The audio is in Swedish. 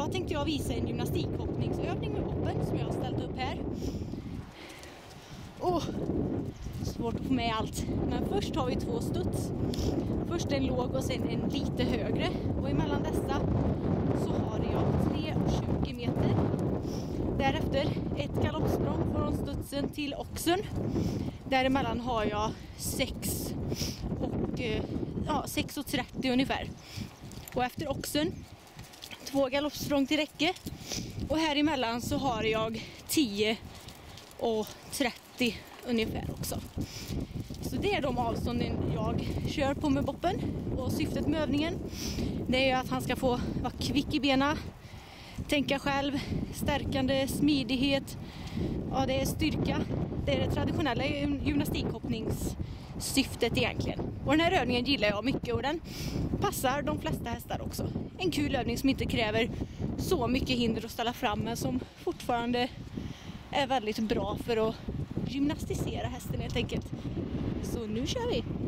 idag tänkte jag visa en gymnastikhoppningsövning med boppen som jag har ställt upp här. Svårt att få med allt. Men först har vi 2 studs. Först en låg och sen en lite högre. Och emellan dessa så har jag 3,20 meter. Därefter ett galoppsprång från studsen till oxen. Däremellan har jag 6,30 ungefär. Och efter oxen 2 galoppsprång till räcke. Och här emellan så har jag 10,30 ungefär också. Så det är de avstånden jag kör på med boppen. Och syftet med övningen, det är att han ska få vara kvick i benen, tänka själv, stärkande, smidighet. Ja, det är styrka. Det är det traditionella gymnastikhoppningssyftet egentligen. Och den här övningen gillar jag mycket och den passar de flesta hästar också. En kul övning som inte kräver så mycket hinder att ställa fram, men som fortfarande är väldigt bra för att gymnastisera hästen helt enkelt. Så nu kör vi!